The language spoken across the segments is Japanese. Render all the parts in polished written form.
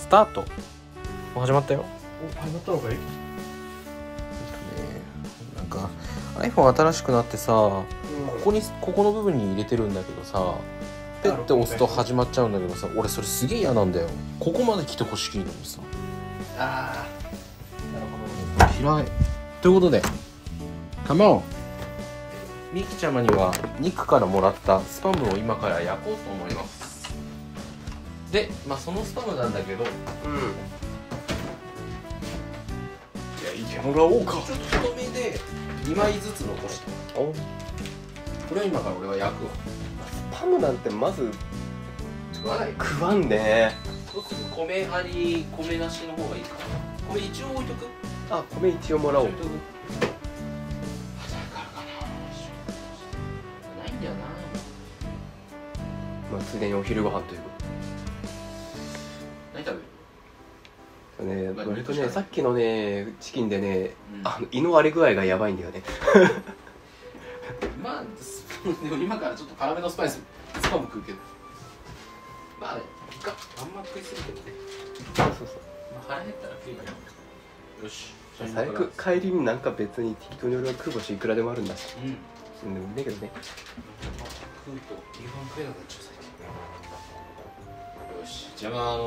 スタート。もう始まったよ。 お、始まったのかい？ なんか iPhone 新しくなってさ、ここの部分に入れてるんだけどさ、ペッて押すと始まっちゃうんだけどさ、俺それすげえ嫌なんだよ。ここまで来てほしいのにさ。 ああ、なるほど。 嫌い。ということで、カモン。ミキちゃまにはニックからもらったスパムを今から焼こうと思います。で、そのスパムなんだけど、 いや、いけもらおうか。 ちょっと太めで2枚ずつ残して。これを今から俺は焼くわ。 スパムなんてまず食わない。 食わんね。 どうする？米あり、米なしの方がいいかな。米一応置いとく？ あ、米一応もらおう。 置いとく。ないんだよな。 まあ、ついでにお昼ご飯というこ何食べる？ とでね、 まあ割とね、さっきのね、チキンでね、 うん胃の荒れ具合がやばいんだよね。 でも今からちょっと辛めのスパイススパム食うけど、あんま食いすぎてもね、 そうそう腹減ったら食えばいい。よし、 そう。最悪帰りになんか別に適当に俺は食う場所いくらでもあるんだし。 うん、 でもいいんだけどね。 食うと夕飯食えなくなっちゃう最近。よし、じゃあ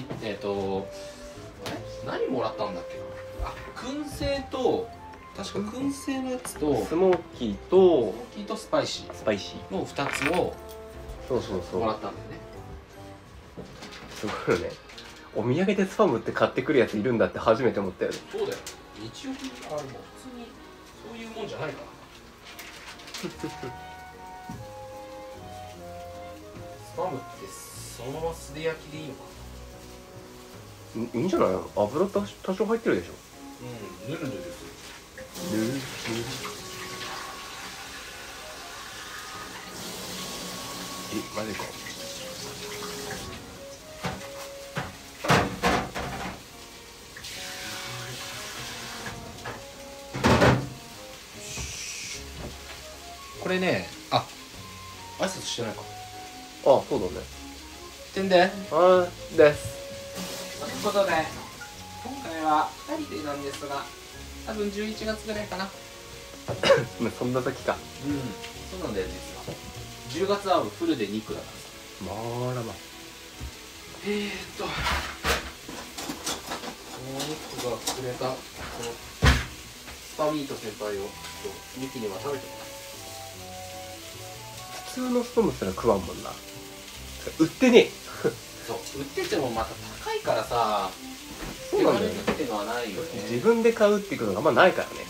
あれ何もらったんだっけな。燻製と、確か燻製のやつとスモーキーとスパイシスパイシー。 ーの2つをそうそうそう。 もらったんだよね。 すごいよね。お土産でスパムって買ってくるやついるんだって初めて思ったよね。 そうだよ。日用品もう普通にそういうもんじゃないから。スパムってそのまま素で焼きでいいのかな。 いいんじゃない？油多少入ってるでしょ。 ぬるぬるする。 ぬるぬる。マジか。 これね、挨拶してないか。 あ、そうだね。 てんで。 あーです。 ということで、今回は2人でなんですが、多分11月ぐらいかな。 そんな時か。 そうなんだよ実は。10月はフルで肉だからさ。 まらま。 この肉がくれたこのスパミート先輩をミキには食べてもらう。 普通のスパムすら食わんもんな。売ってねえ。 そう、売っててもまた高いからさ、 そうなんだよね。 手軽にっていうのはないよね。 自分で買うっていうことがあんまないからね。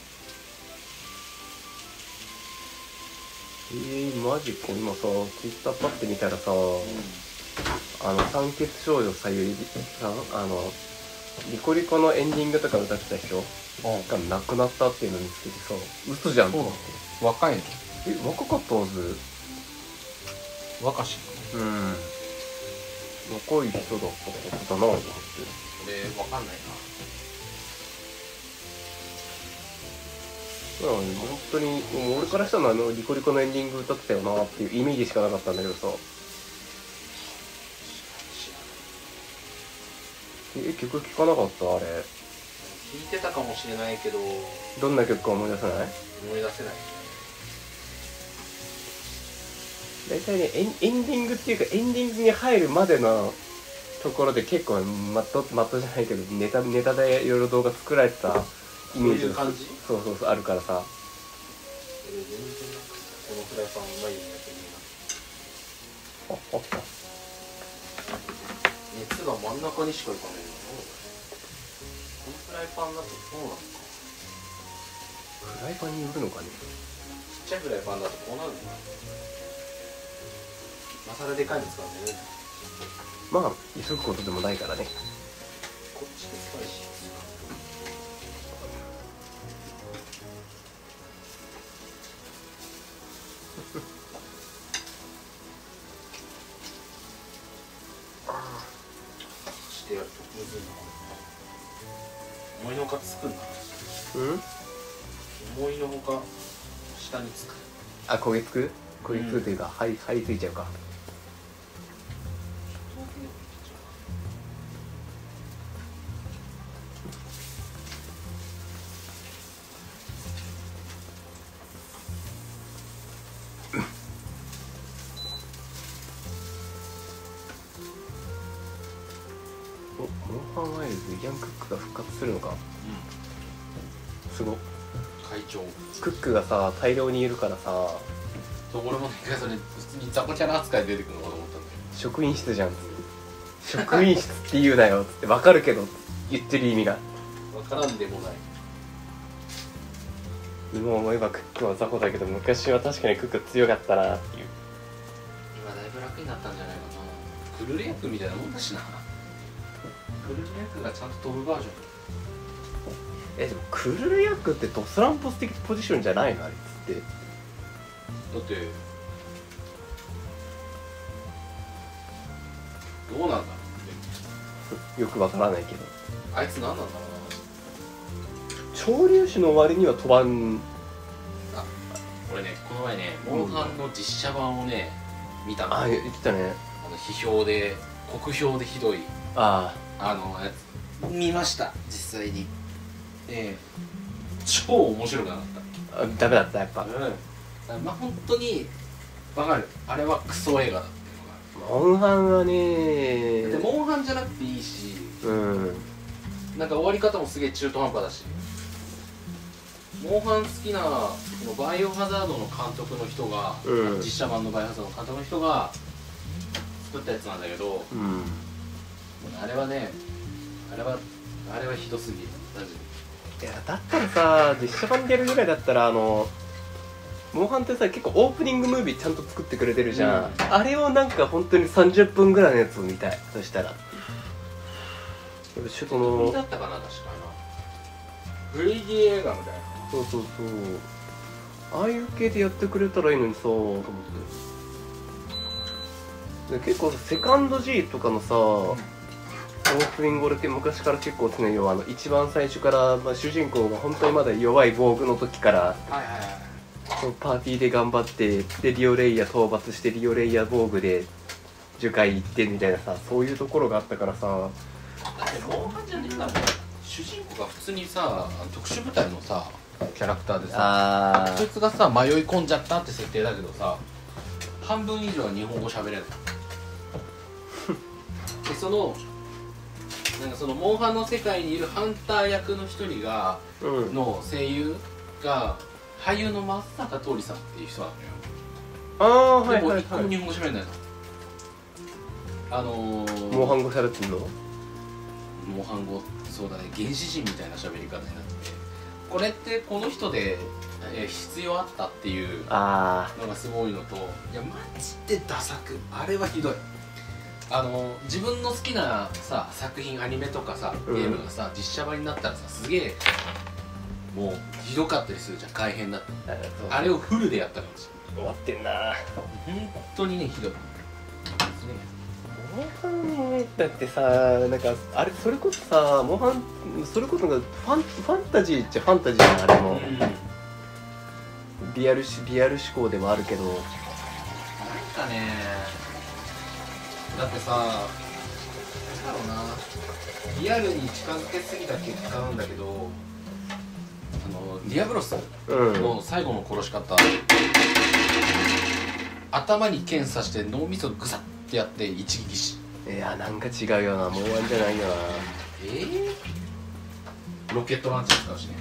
マジか。今さ、ツイッターパッて見たらさ、酸欠少女さゆりさん、リコリコのエンディングとか歌ってた人が亡くなったっていうのを見つけてさ、嘘じゃんと思って。 若いの？ 若かったはず。 若し。 若い人だったことだなと思って。 俺わかんないな。 本当にもう俺からしたらリコリコのエンディング歌ってたよなっていうイメージしかなかったんだけどさ。曲聴かなかった？あれ聞いてたかもしれないけど、 どんな曲か思い出せない？ 思い出せない。 大体ね、エンディングっていうかエンディングに入るまでのところで結構マットじゃないけどネタでいろいろ動画作られてたイメージがそういう感じ？ そうあるからさ。 全然このフライパンうまいよねって熱が真ん中にしかいかないよ。このフライパンだとそうなのか。 フライパンによるのかね。 ちっちゃいフライパンだとこうなるのかな。マサラでかいの使うんだよね。 まあ急ぐことでもないからね。 こっちでスパイシー。してやるとむずいな。思いのほかつくんだ。思いのほか下につく。 焦げつくというか、張り付いちゃうか。 モンハンワイルドイアン・クックが復活するのか。すごっ。 会長クックがさ大量にいるからさ、 そう俺もねそれ普通に雑魚キャラ扱いで出てくるのかと思ったんだ職員室じゃんっつって職員室って言うなよっつって分かるけど言ってる意味がけど分からんでもない。 今思えばクックは雑魚だけど昔は確かにクック強かったなっていう。 今だいぶ楽になったんじゃないかな。クルレヤクみたいなもんだしな。クルレヤクがちゃんと飛ぶバージョン。 でもクルルヤックってドスランポス的ポジションじゃないのあれっつって。 だってどうなんだろう。 よくわからないけどあいつ何なんだろ潮流種の割には飛ばん。 うな。俺ねこの前ねモンハンの実写版をね見たの。 言ってたね。 批評で酷評でひどいあやつ見ました実際に。超面白くなかっあダメだったやっぱ。 た。まあ本当に分かる。あれはクソ映画だっていうのが。 モンハンはねでモンハンじゃなくていいし、なんか終わり方もすげえ中途半端だし。モンハン好きなこのバイオハザードの監督の人が、実写版のバイオハザードの監督の人が作ったやつなんだけど、あれはねあれはひどすぎるマジで。 いやだったらさ実写版でやるぐらいだったらモンハンってさ結構オープニングムービーちゃんと作ってくれてるじゃん、あれをなんか本当に30分ぐらいのやつを見たい。そしたらそのだったかな確かな 3D 映画みたいな。 そうああいう系でやってくれたらいいのにさと思って。で結構セカンド G とかのさ、オープニング俺って昔から結構常に一番最初から、主人公が本当にまだ弱い防具の時から、パーティーで頑張ってでリオレイヤ討伐してリオレイヤ防具で樹海行ってみたいなさ、そういうところがあったからさ。 だってモンハンじゃねえんだもん。主人公が普通にさ特殊部隊のさキャラクターでさ、そいつがさ迷い込んじゃったって設定だけどさ半分以上は日本語喋れないでなんかそのモンハンの世界にいるハンター役の一人が、の声優が俳優の松坂桃李さんっていう人なのよ。でも一個も日本語喋れないの。 モンハン語喋ってんの？ モンハン語そうだね原始人みたいな喋り方になって、これってこの人で、必要あったっていうのがすごいのと、いやマジでダ作。あれはひどい。自分の好きなさ作品アニメとかさゲームがさ、実写版になったらさすげえもうひどかったりするじゃん。改変だってあれをフルでやった感じ。 終わってんな本当にねひどい。 モンハンだってさ、なんかあれそれこそさモンハンそれこそがファンタジーっちゃファンタジーなあれも、リアル思考でもあるけど、なんかねだってさなんだろうな、リアルに近づけすぎた結果なんだけど、ディアブロスの最後の殺し方、頭に剣刺して脳みそグサッってやって一撃死。 いやなんか違うよな、モンハンじゃないよな。 ロケットランチャー使うしね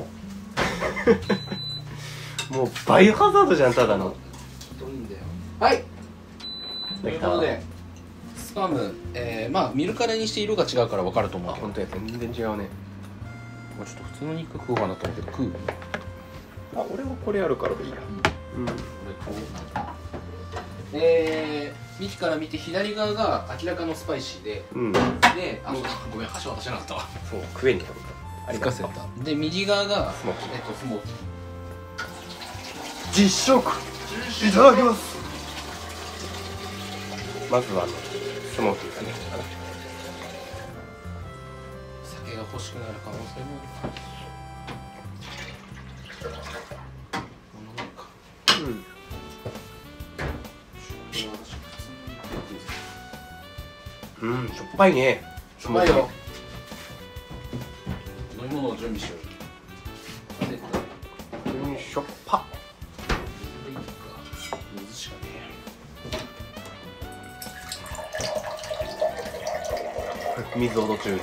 もうバイオハザードじゃんただの。 ひどいんだよ。はいということでスパム、まあ見るからにして色が違うから分かると思うけど、 本当や全然違うね。 ちょっと普通の肉食おうかなと思うけど食う？ 俺はこれあるからいいや。 俺こう右から見て左側が明らかのスパイシーで、で、ごめん箸渡せなかったわ。 そう食えんねや。ありがとう。 で右側がスモーキー。 実食いただきます。まずはスモーキーだね。 酒が欲しくなる可能性もある。 しょっぱいね。 しょっぱいよ。飲み物を準備しよう。 しょっぱ。 水しかね水音中に。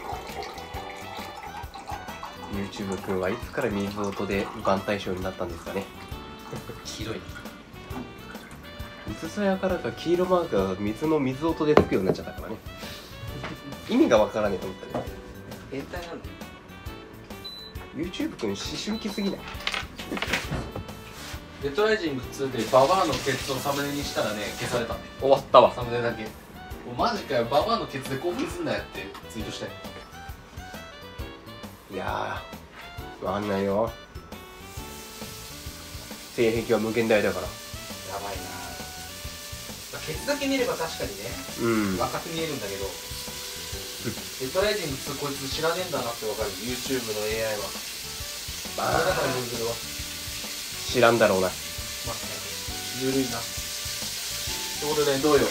YouTube くんはいつから水音で番対象になったんですかね。 黄色い。 いつぞやからか黄色マークが水音でつくようになっちゃったからね。意味がわからねえと思ったね。 変態なんだよ。 YouTube くん思春期すぎない？ デッドライジング2でババアのケツをサムネにしたらね、消されたね。 終わったわ。 サムネだけ。もうマジかよ、ババアのケツで興奮すんなよってツイートしたよ。 いやー、わかんないよ。性癖は無限大だから。 やばいな。ケツだけ見れば確かにね、若く見えるんだけど、デッドライジング2こいつ知らねえんだなってわかる。 YouTube の AI は。それだから Google は知らんだろうな。 まあ、ずるいな。ってことでどうよ。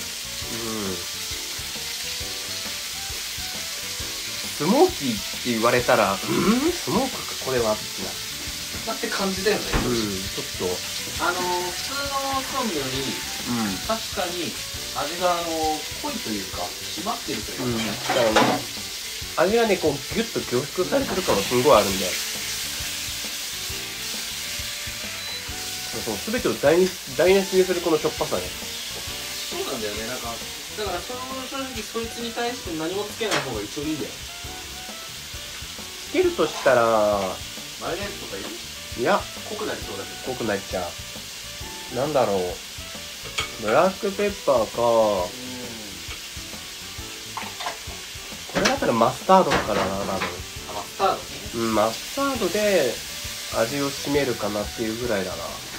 スモーキーって言われたら、スモークかこれはってだって感じだよね。 ちょっと普通のそうめんより、確かに味が濃いというか締まってるというか、 だからね、味がねこうギュッと凝縮されてる感がすんごいあるんで、そう全てを台無しにするこのしょっぱさね。 そうなんだよね。なんかだから正直そいつに対して何もつけない方が一応いいんだよ。 つけるとしたらマヨネーズとかいる？ いや、 濃くなりそうだけど。 濃くなっちゃう。なんだろう、ブラックペッパーか、これだったらマスタードかな。 マスタードね。 マスタードで味を占めるかなっていうぐらいだな。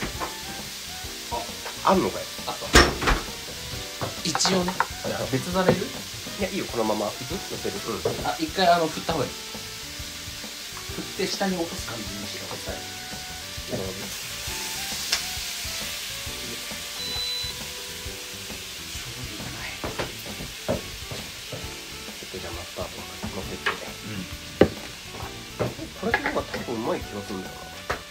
あんのかよ。 あった。一応ね。別皿いる？ いや、いいよ、このまま。乗せる。 あ、一回振った方がいい。振って下に落とす感じにしてください。 なるほど。ちょっとじゃあマスタード乗せて。これの方が多分うまい気がするんだよな。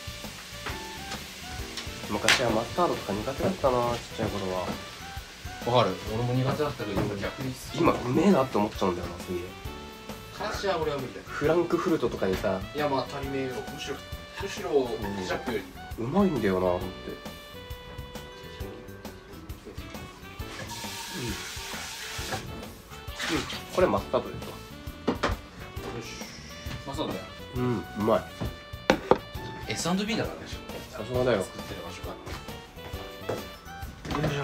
昔はマスタードとか苦手だったな、ちっちゃい頃は。 わかる。俺も苦手だったけど今逆に今うめえなって思っちゃうんだよな、すげえ。 からしは俺は無理だよ。 フランクフルトとかにさ、 いやまあ足りねえよ。むしろケチャップよりうまいんだよなと思って。これマスタードですわ。 よし。マスタードだよ。 うまい。 S&B だからね。 さすがだよ。 作ってる場所が。 よいしょ。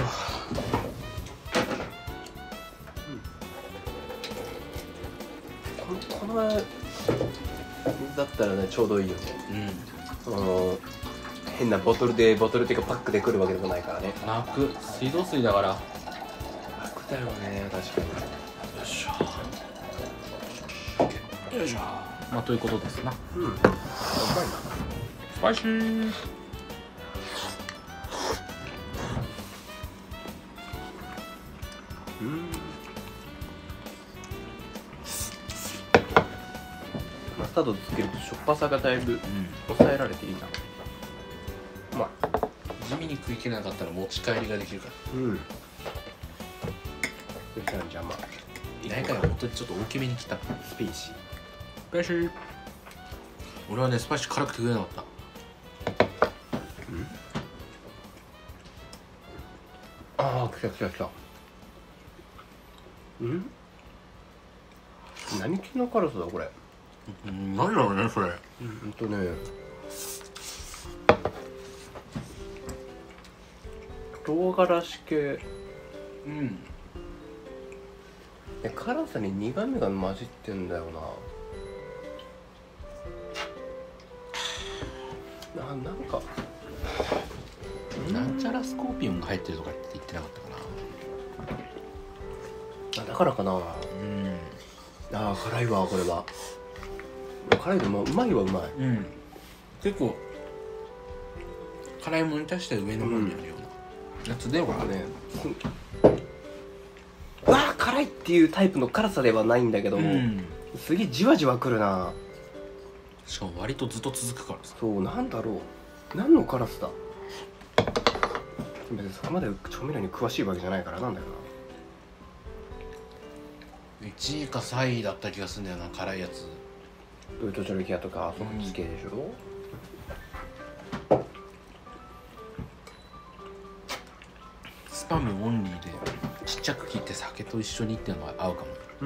この水だったらね、ちょうどいいよね。変なボトルっていうかパックで来るわけでもないからね。 楽。水道水だから楽だよね、確かに。 よいしょよいしょ。まあということですな。 うまいな。 スパイシー。 マスタードつけるとしょっぱさがだいぶ抑えられていいな。うまい。 地味に食い切れなかったら持ち帰りができるから。 じゃあまあ何回か本当にちょっと大きめに切ったスペーシー。 スパイシー。俺はねスパイシー辛くて食えなかった。 ああ、来た。何系の辛さだこれ。 何だろうねそれ。 唐辛子系。辛さに苦味が混じってんだよな。なんかなんちゃらスコーピオンが入ってるとかって言ってなかったかな。 だからかな。辛いわこれは。辛いでもうまいはうまい。 結構辛いものに対して上の方にあるようなやつではね。 うわ辛いっていうタイプの辛さではないんだけども、すげえじわじわくるな。 しかも割とずっと続くからさ。 そう、なんだろう、何の辛さだ。別にそこまで調味料に詳しいわけじゃないからなんだよ 1位か3位だった気がするんだよな、辛いやつ。 ウートジョルキアとかそっち系でしょ、 スパムオンリーでちっちゃく切って酒と一緒にっていうのが合うかも。 うん。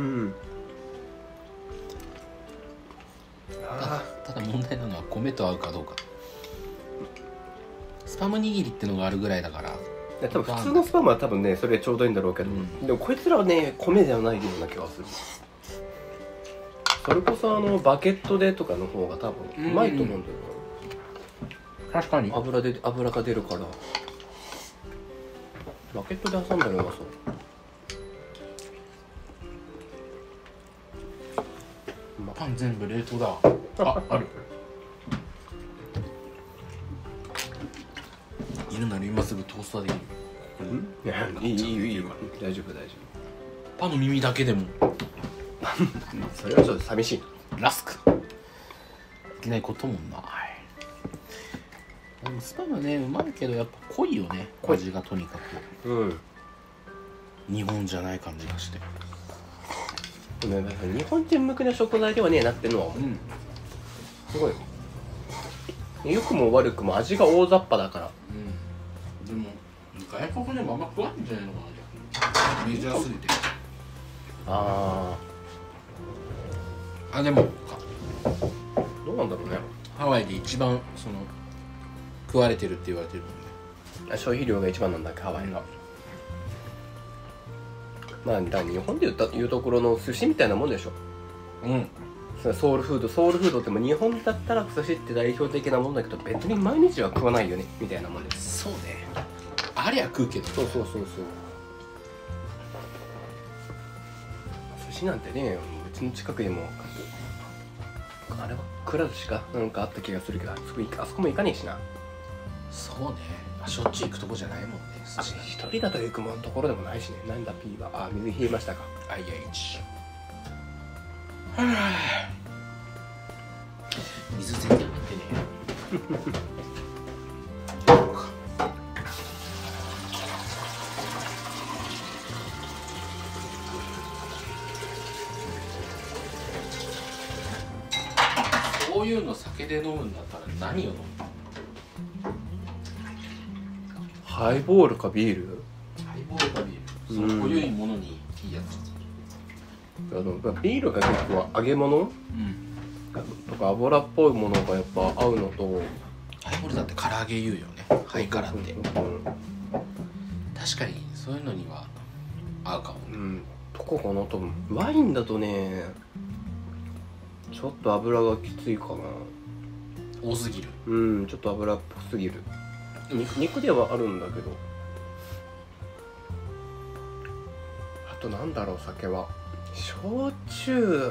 ただ問題なのは米と合うかどうか。スパム握りってのがあるぐらいだから、 多分普通のスパムは多分ねそれちょうどいいんだろうけど、でもこいつらはね米ではないような気がする。それこそバケットでとかの方が多分うまいと思うんだよな。確かに油が出るからバケットで挟んだらうまそう。 パン全部冷凍だ。ある。いるなら今すぐトースターできる。 いいよ大丈夫。 パンの耳だけでもそれはちょっと寂しい。 ラスクいけないこともない。でもスパムねうまいけどやっぱ濃いよね、味がとにかく。うん。日本じゃない感じがして。 日本人向けの食材ではねえなってのは、すごい良くも悪くも味が大雑把だから。 でも外国でもあんま食わんじゃないのかな、メジャーすぎて。でもどうなんだろうね。 ハワイで一番食われてるって言われてるもんね。 消費量が一番なんだっけハワイが。まあだから日本でいうところの寿司みたいなもんでしょ。ソウルフードっても日本だったら寿司って代表的なもんだけど別に毎日は食わないよねみたいなもんです。 そうね、ありゃ食うけど。 そう寿司なんてね、うちの近くにもあれはくら寿司かなんかあった気がするけど、あそこも行かねえしな。 そうね、しょっちゅう行くとこじゃないもんね。 一人だと行くところでもないしね。なんだ P は。水冷えましたか。 IH 水全然入ってねそういうの酒で飲むんだったら何を飲む？ ハイボールかビール？ ハイボールかビール。その濃いものにいいやつ。 ビールが結構揚げ物、とか油っぽいものがやっぱ合うのと。 ハイボールだって唐揚げ言うよね、ハイカラって。確かにそういうのには合うかもね。 どこかな。多分ワインだとねちょっと油がきついかな。 多すぎる。 ちょっと油っぽすぎる。肉ではあるんだけど。あとなんだろう、酒は焼酎。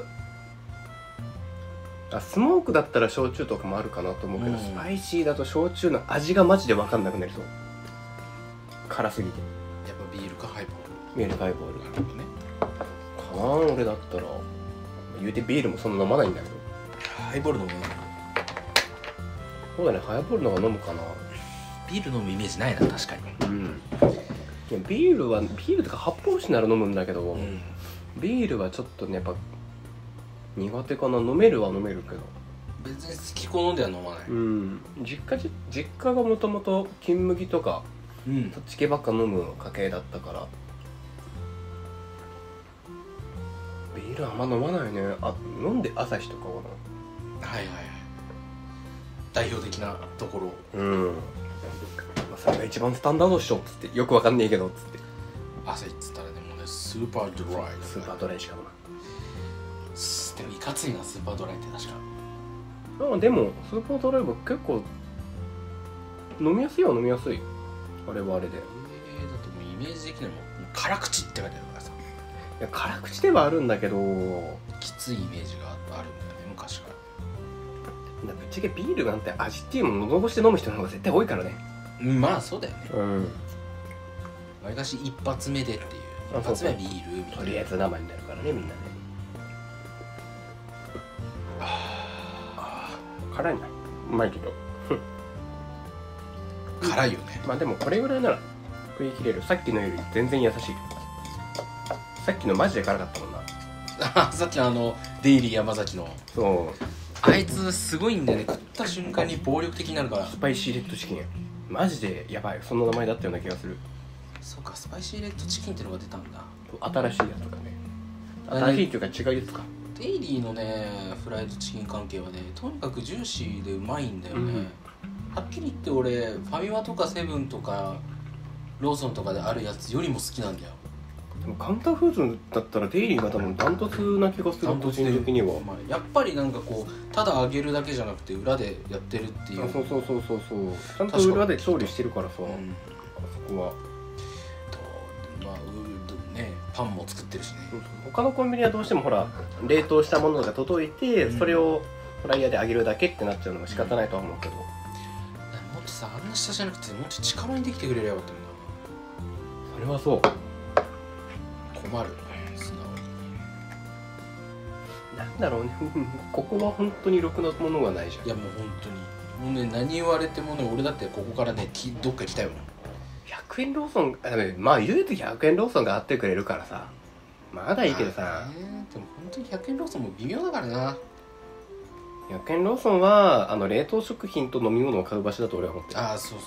スモークだったら焼酎とかもあるかなと思うけど、スパイシーだと焼酎の味がマジで分かんなくなりそう。辛すぎて。 やっぱビールかハイボール。 ビールかハイボールなるほどね。 かな。俺だったら言うてビールもそんな飲まないんだけど。 ハイボール飲む？ そうだね、ハイボールの方が飲むかな。 ビール飲むイメージないな、確かに。 ビールとか発泡酒なら飲むんだけど、ビールはちょっとねやっぱ苦手かな。飲めるは飲めるけど別に好き好んでは飲まない。 実家がもともと金麦とか、そっち系ばっか飲む家系だったからビールあんま飲まないね。飲んで朝日とかはな。はいはいはい、代表的なところ。 それが一番スタンダードっしょっつって、よくわかんねえけどっつって。 朝日っつったらでもね、スーパードライ。 スーパードライしかもな。 でもいかついな、スーパードライって確か。でもスーパードライは結構飲みやすいは飲みやすい。あれはあれで。だってもうイメージ的にも辛口って書いてあるからさ。 いや辛口ではあるんだけど、 きついイメージがあるんだよね、昔から。 ぶっちゃけビールなんて味っていうもの喉越しで飲む人の方が絶対多いからね。 まあそうだよね。わりかし一発目でっていう。一発目はビールみたいな。 とりあえず生になるからね、みんなね。辛いな。うまいけど辛いよね。 まあでもこれぐらいなら食い切れる。さっきのより全然優しい。さっきのマジで辛かったもんな。 さっきのデイリー山崎の、 そうあいつすごいんだよね。食った瞬間に暴力的になるから。 スパイシーレッドチキンマジでやばい。その名前だったような気がする。 そうか、スパイシーレッドチキンってのが出たんだ。 新しいやつとかね。新しいっていうか違いですか。 デイリーのねフライドチキン関係はねとにかくジューシーでうまいんだよね、はっきり言って俺ファミマとかセブンとかローソンとかであるやつよりも好きなんだよ。 でもカウンターフーズだったらデイリーが多分ダントツな気がする。個人的にはやっぱりなんかこうただ揚げるだけじゃなくて裏でやってるっていう。 そうちゃんと裏で調理してるからさ、あそこはパンも作ってるしね。 他のコンビニはどうしてもほら冷凍したものが届いて、それをフライヤーで揚げるだけってなっちゃうのも仕方ないとは思うけど、もっとさあんな下じゃなくてもっと近場にできてくれればよかったんだ。 それはそう困る素直に。 なんだろうねここは本当にろくなものがないじゃん。 いやもう本当にもうね何言われてもね俺だってここからねどっか行きたいもん。 100円ローソンまあ言うと100円ローソンがあってくれるからさまだいいけどさ、 でも本当に100円ローソンも微妙だからな。 100円ローソンは冷凍食品と飲み物を買う場所だと俺は思ってる。 ああそう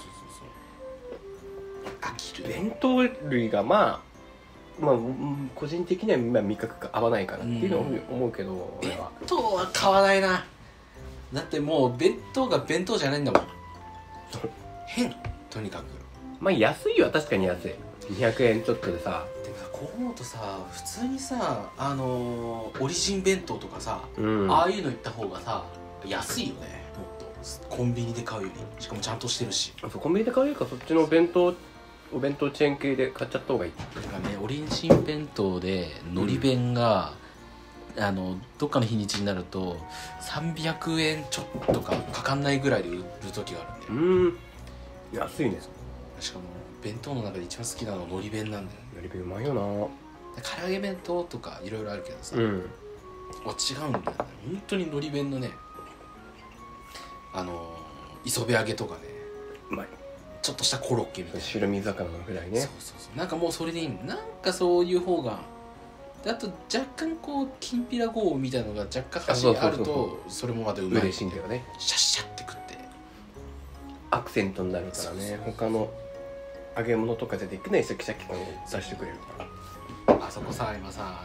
飽きる。 弁当類がまあ個人的には味覚が合わないかなっていうのは思うけど、 弁当は買わないな。だってもう弁当が弁当じゃないんだもん変とにかく。 まあ安いは確かに安い。200円ちょっとでさ。 でもさこう思うとさ普通にさオリジン弁当とかさ、ああいうの行った方がさ安いよね。もっとコンビニで買うより。しかもちゃんとしてるし。 そうコンビニで買うよりかそっちのお弁当チェーン系で買っちゃった方がいい。 だからねオリジン弁当で海苔弁が、どっかの日にちになると300円ちょっとかかんないぐらいで売る時があるんだよ。 安いね。 しかも弁当の中で一番好きなのは海苔弁なんだよね。 海苔弁うまいよな。 唐揚げ弁当とかいろいろあるけどさ、違うんだよね。本当に海苔弁のね磯辺揚げとかねうまい。 ちょっとしたコロッケみたいな白身魚のぐらいね。 そうなんかもうそれでいい。なんかそういう方がであと若干こうきんぴらごぼうみたいなのが若干端にあるとそれもまたうまい。 嬉しいんだよね。 シャッシャッって食ってアクセントになるからね。他の揚げ物とかでできないシャキシャキ感を出してくれるから。あそこさ今さ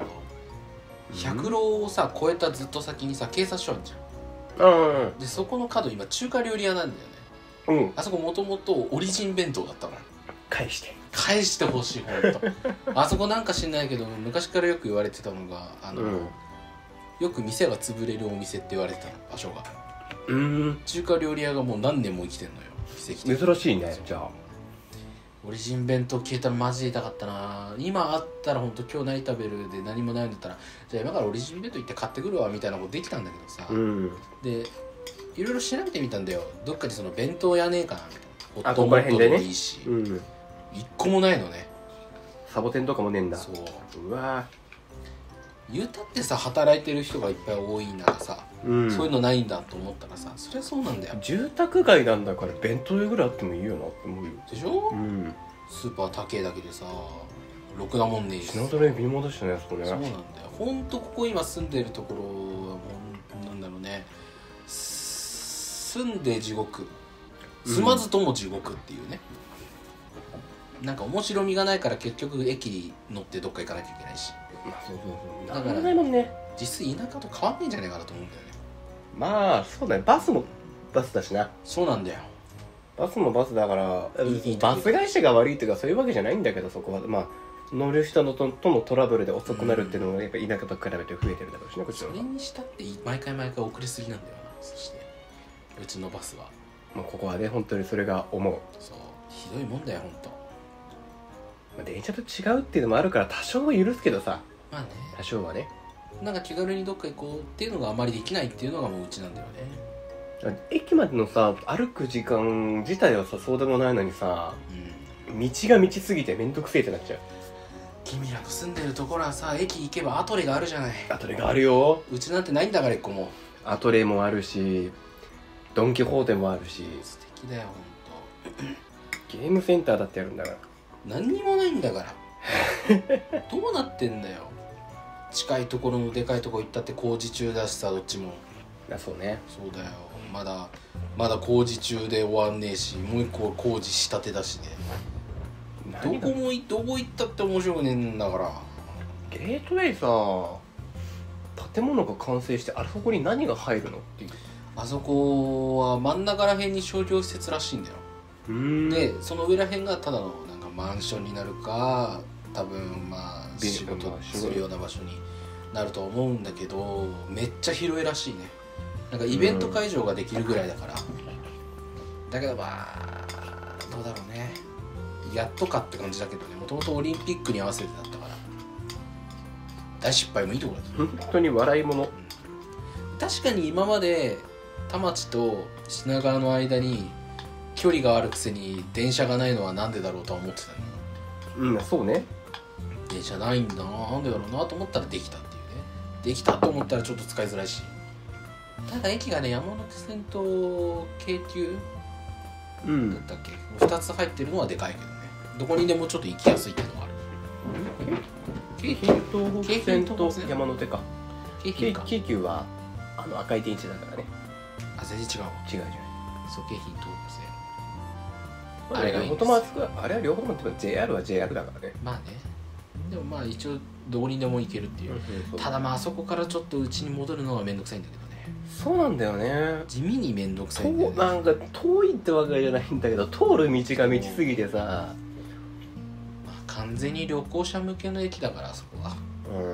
100ロをさ超えたずっと先にさ警察署あるじゃん。でそこの角今中華料理屋なんだよね。あそこもともとオリジン弁当だったの。返してほしい本当あそこなんか知んないけど昔からよく言われてたのがよく店が潰れるお店って言われてたの場所が。中華料理屋がもう何年も生きてんのよ。奇跡的。 珍しいね。じゃあオリジン弁当消えたらマジで痛かったな。今あったら本当今日何食べるで何もないんだったらじゃあ今からオリジン弁当行って買ってくるわみたいなことできたんだけどさ、でいろいろ調べてみたんだよ。どっかにその弁当屋ねえかなみたいな。ホットモットでもいいし、一個もないのね。 サボテンとかもねえんだ。 うわ言うたってさ働いてる人がいっぱい多いならさ、そういうのないんだと思ったらさそりゃそうなんだよ。 住宅街なんだから弁当屋ぐらいあってもいいよなって思うよ。 でしょ、スーパー高えだけでさろくなもんねえし。 品揃え微妙だしね。それそうなんだよ。ほんとここ今住んでるところはもうなんだろうね、住んで地獄住まずとも地獄っていうね、なんか面白みがないから結局駅乗ってどっか行かなきゃいけないし、 だからないもんね。 実質田舎と変わんねえんじゃないかなと思うんだよね。 まあそうだね。バスもバスだしな。 そうなんだよ。 バスもバスだからバス会社が悪いというかそういうわけじゃないんだけど、そこはまあ乗る人とのトラブルで遅くなるっていうのもやっぱ田舎と比べて増えてるだろうしね。こっちはそれにしたって毎回遅れすぎなんだよな。そしてうちのバスはもうここはね本当にそれが思う。 そうひどいもんだよ本当。 まあ、電車と違うっていうのもあるから多少は許すけどさ、 まあね多少はね、 なんか気軽にどっか行こうっていうのがあまりできないっていうのがもううちなんだよね。 駅までのさ歩く時間自体はさそうでもないのにさ、道が道すぎてめんどくせえってなっちゃう。 君らの住んでるところはさ駅行けばアトレがあるじゃない。 アトレがあるよ。 うちなんてないんだから一個も。 アトレもあるしドン・キホーテもあるし素敵だよほんと。 ゲームセンターだってあるんだから。 何にもないんだからどうなってんだよ。 近いところのでかいところ行ったって工事中だしさ、どっちも。 いやそうね。 そうだよ、まだ工事中で終わんねえし、もう一個工事したてだしね。どこ行ったって面白くねえんだから。 ゲートウェイさ、建物が完成してあそこに何が入るのっていう。 あそこは真ん中ら辺に商業施設らしいんだよ。でその上ら辺がただのなんかマンションになるか、多分まあ仕事するような場所になると思うんだけど、めっちゃ広いらしいね。なんかイベント会場ができるぐらいだから。だけどまあどうだろうね、やっとかって感じだけどね。もともとオリンピックに合わせてだったから大失敗もいいところだった。 本当に笑い物。 確かに今まで田町と品川の間に距離があるくせに電車がないのはなんでだろうとは思ってたの。 そうね。 電車ないんだな、なんでだろうなと思ったらできたっていうね。できたと思ったらちょっと使いづらいし、ただ駅がね、山手線と京急だったっけ、2つ入ってるのはでかいけどね。どこにでもちょっと行きやすいっていうのがある。 京急東北線と山手か。京急は赤い電池だからね。 あ、全然違うわ。 違う。 そう、京浜東北線。 あれが両方ともあれは両方とも JR は JR だからね。 まあね。でもまあ一応どこにでも行けるっていう。ただまああそこからちょっと家に戻るのがめんどくさいんだけどね。 そうなんだよね。 地味にめんどくさいんだよね。 なんか遠いってわけじゃないんだけど、通る道が道すぎてさ。まあ、 完全に旅行者向けの駅だから、あそこは。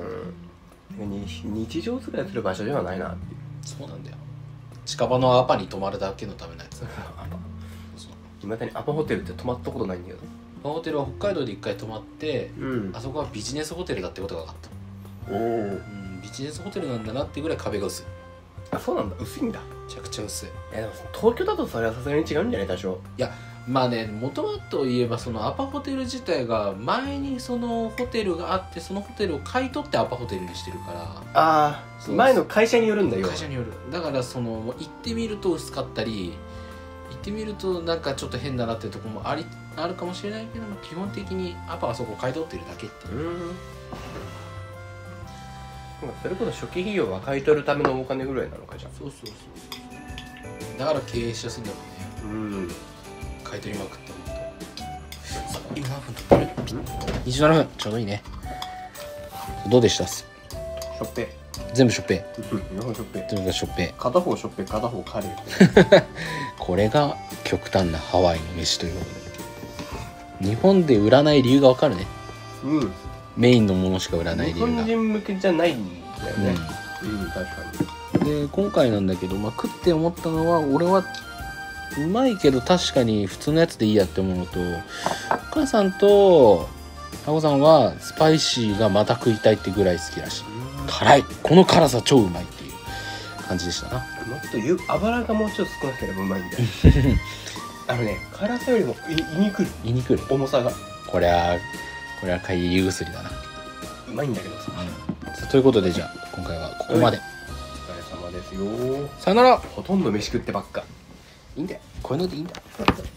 日常使いする場所ではないなっていう。 そうなんだよ。近場のアパに泊まるだけのためのやつ。 いまだにアパホテルって泊まったことないんだけど。 アパホテルは北海道で1回泊まって、あそこはビジネスホテルだってことが分かった。ビジネスホテルなんだなっていうぐらい壁が薄い。 あ、そうなんだ。薄いんだ。 めちゃくちゃ薄い。 でも東京だとそれはさすがに違うんじゃない、多少。 いやまあね、もともといえばそのアパホテル自体が前にそのホテルがあって、そのホテルを買い取ってアパホテルにしてるから。 ああ、前の会社によるんだよ。 会社による。だからその行ってみると薄かったり、行ってみるとなんかちょっと変だなっていうところもあるかもしれないけども、基本的にアパはそこを買い取ってるだけっていう。 それこそ初期費用は買い取るためのお金ぐらいなのか、じゃあ。 そうだから経営しやすいんだろうね。買い取りまくって今何分経ってる？27分、ちょうどいいね。どうでした？しょっぺ全部しょっぺ全部がしょっぺ。 片方しょっぺ、片方カレーこれが極端なハワイの飯ということで、日本で売らない理由がわかるね。メインのものしか売らない理由が。 日本人向けじゃないんだよね。確かに。で今回なんだけど、食って思ったのは、俺はうまいけど確かに普通のやつでいいやって思うのと、お母さんとあこさんはスパイシーがまた食いたいってぐらい好きらしい。辛い、この辛さ超うまいっていう感じでしたな。 もっと油がもうちょっと少なければうまいんだよ辛さよりも胃にくる重さが。これは胃薬だな。 うまいんだけどさ、 ということで、じゃあ今回はここまで。 お疲れ様ですよ。 さよなら。 ほとんど飯食ってばっか。 いいんだよ、こういうのでいいんだよ。